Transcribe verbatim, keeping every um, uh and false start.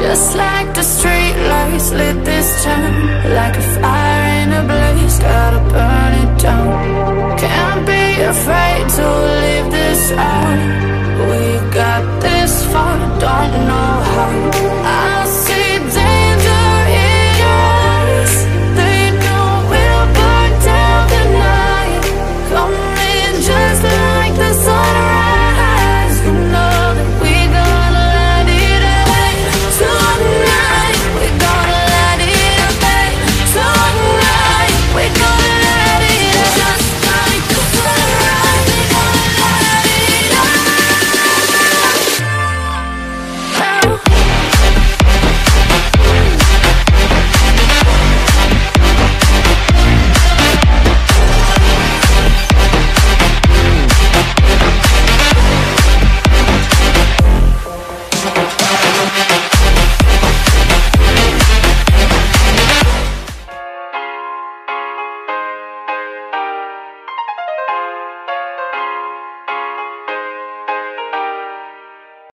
Just like the street lights lit this town, like a fire in a blaze, gotta burn it down. Can't be afraid to leave this out.